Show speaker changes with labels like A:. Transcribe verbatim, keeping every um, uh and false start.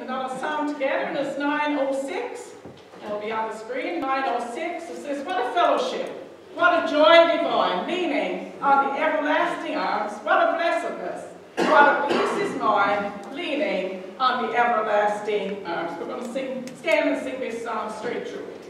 A: another song together, and it's nine oh six. It'll be on the screen, nine oh six. It says, what a fellowship, what a joy divine, leaning on the everlasting arms, what a blessedness, what a peace is mine, leaning on the everlasting arms. We're going to sing, stand and sing this song straight through.